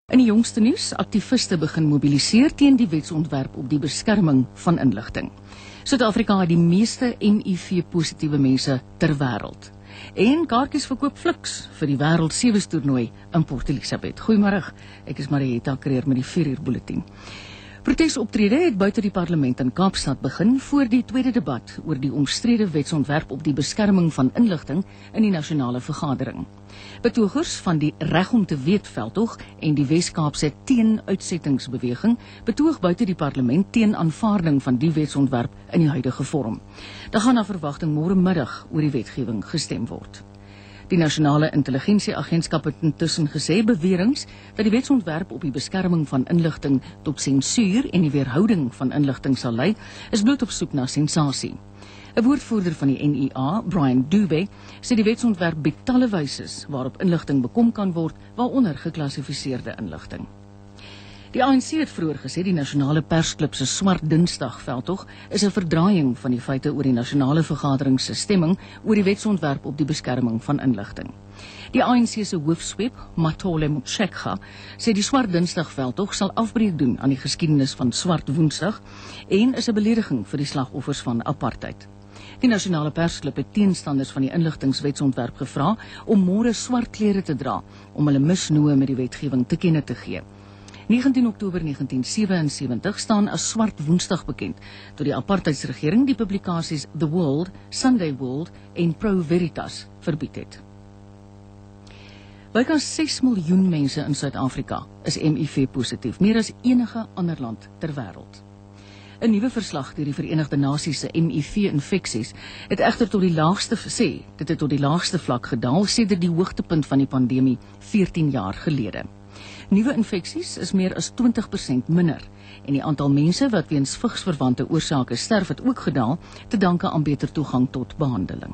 In die jongste nuus, aktiviste begin mobiliseer teen die wetsontwerp op die beskerming van inligting. Suid-Afrika het die meeste HIV-positiewe mense ter wêreld. En kaartjies verkoop fliks vir die wêreld 7 toernooi in Port Elizabeth. Goeiemôre, ek is Marietta Kreer met die 4-uur bulletin. Protesoptrede het buite die parlement in Kaapstad begin voor die tweede debat oor die omstrede wetsontwerp op die beskerming van inligting in die nasionale vergadering. Betogers van die Reg om te weet veldtog en die Wes-Kaapse teen-uitsettingsbeweging betoog buite die parlement teen aanvaarding van die wetsontwerp in die huidige vorm. Daar gaan na verwagting môre middag oor die wetgewing gestem word. Die Nasionale Intelligensieagentskap het intussen gesê beweringe dat die wetsontwerp op die beskerming van inligting tot sensuur en die weerhouding van inligting sal lei, is bloot op soek na sensasie. 'n Woordvoerder van die NIA, Brian Dube, sê die wetsontwerp bied talle wyses waarop inligting bekom kan word, waaronder geklassifiseerde inligting. Die ANC het vroeër gesê die nasionale persklub se Swart Dinsdag veldtog is 'n verdraaiing van die feite oor die nasionale vergadering se stemming oor die wetsontwerp op die beskerming van inligting. Die ANC se hoofsweep, Mathole Motshekga, sê die Swart Dinsdag veldtog sal afbreek doen aan die geskiedenis van Swart Woensdag en is 'n belediging vir die slagoffers van apartheid. Die nasionale persklub het teenstanders van die inligtingswetsontwerp gevra om môre swart klere te dra om hulle misnoë met die wetgewing te kenne te gee. 19 Oktober 1977 staan as Swart Woensdag bekend, toe die apartheidsregering die publikasies The World, Sunday World en Pro Veritas verbied het. Bykans 6 miljoen mense in Suid-Afrika is HIV-positief, meer as enige ander land ter wêreld. 'n Nuwe verslag deur die Verenigde Nasies se HIV-infeksies het egter tot die laagste vlak gedaal sedert die hoogtepunt van die pandemie 14 jaar gelede. Nuwe infeksies is meer as 20% minder en die aantal mense wat weens vigsverwante oorsake sterf het ook gedaal te danke aan beter toegang tot behandeling.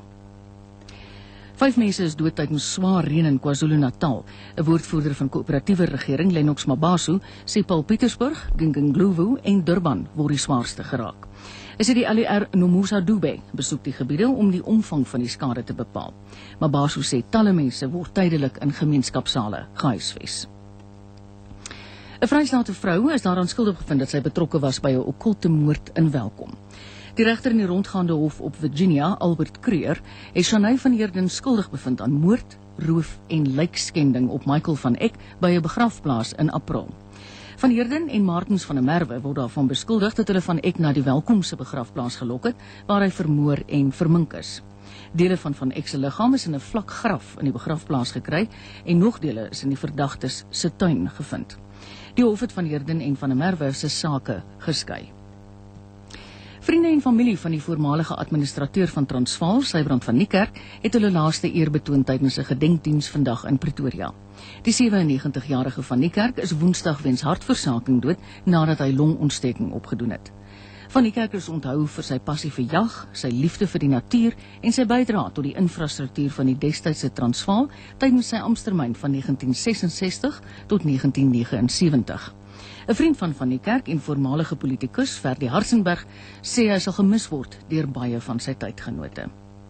5 mense is dood tydens swaar reën in KwaZulu-Natal. 'n Woordvoerder van koöperatiewe regering, Lennox Mabaso, sê Paul Pietersburg, Gingingluwu en Durban word die swaarste geraak. Hy sê die LER Nomusa Dube besoek die gebiede om die omvang van die skade te bepaal. Mabaso sê talle mense word tydelik in gemeenskapsale gehuisves. 'n Vrystaatse vrou is daaraan skuldig bevind dat sy betrokke was by 'n okkulte moord in Welkom. Die regter in die rondgaande hof op Virginia, Albert Creer, het Shanay van Heerden skuldig bevind aan moord, roof en lijkskending op Michael van Eck by 'n begrafplaas in April. Van Heerden en Martens van der Merwe word daarvan beskuldig dat hulle van Eck na die Welkomse begrafplaas gelok het, waar hy vermoor en vermink is. Dele van Eck se liggaam is in 'n vlak graf in die begrafplaas gekry en nog dele is in die verdagtes se tuin gevind. Die hof het van Heerden en van der Merwe se sake geskei. Vriende en familie van die voormalige administrateur van Transvaal, Sybrand van Niekerk, het hulle laaste eer betoon tydens 'n gedenkdiens vandag in Pretoria. Die 97-jarige van Niekerk is Woensdag weens hartversaking dood nadat hy longontsteking opgedoen het. Van Niekerk is onthou vir sy passie vir jag, sy liefde vir die natuur en sy bydrae tot die infrastruktuur van die destydse Transvaal tydens sy amptetermyn van 1966 tot 1979. 'n Vriend van Niekerk en voormalige politikus, Ferdi Hartzenberg, sê hy sal gemis word deur baie van sy tydgenote.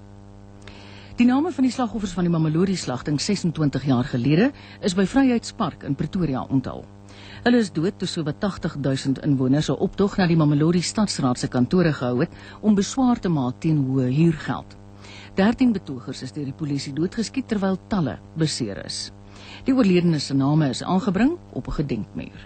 Die name van die slagoffers van die Mamelodi-slagting 26 jaar gelede is by Vryheidspark in Pretoria onthul. Hulle is dood toe sowat 80.000 inwoners 'n optog na die Mamelodi Stadsraad se kantore gehou het om beswaar te maak teen hoë huurgeld. 13 betogers is deur die polisie doodgeskiet terwyl talle beseer is. Die oorledenes se name is aangebring op 'n gedenkmuur.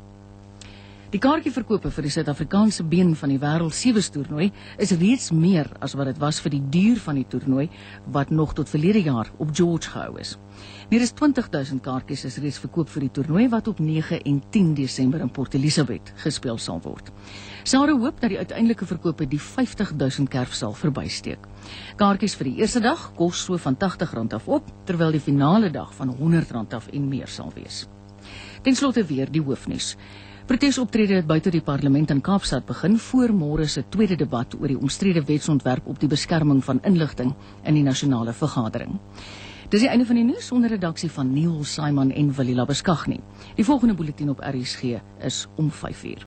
Die kaartjieverkope vir die Suid-Afrikaanse been van die wêreld 7 toernooi is reeds meer as wat dit was vir die duur van die toernooi wat nog tot verlede jaar op George gehou is. Meer as 20.000 kaartjies is reeds verkoop vir die toernooi wat op 9 en 10 Desember in Port Elizabeth gespeel sal word. Sarah hoop dat die uiteindelike verkope die 50.000 kerf sal verbysteek. Kaartjies vir die eerste dag kos so van R80 af op, terwyl die finale dag van R100 af en meer sal wees. Ten slotte weer die hoofnuus. Protesoptrede het buite die parlement in Kaapstad begin voor môre se tweede debat oor die omstrede wetsontwerp op die beskerming van inligting in die nasionale vergadering. Dis die einde van die nuus onder redaksie van Neil Simon en Walila Beskagni. Die volgende bulletin op RSG is om 5 uur.